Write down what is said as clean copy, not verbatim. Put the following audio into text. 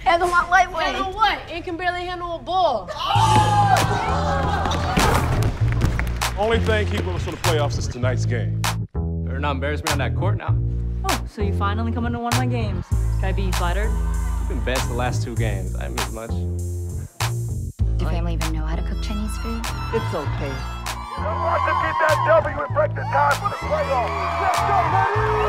Handle my lightweight. Handle what? It can barely handle a ball. Only thing keeping us from the playoffs is tonight's game. Better not embarrass me on that court now. Oh, so you finally come into one of my games. Can I be flattered? You've been best the last 2 games. I didn't miss much. Do your family even know how to cook Chinese food? It's okay. You want to get that W and break the tie for the playoffs. Let's go, baby!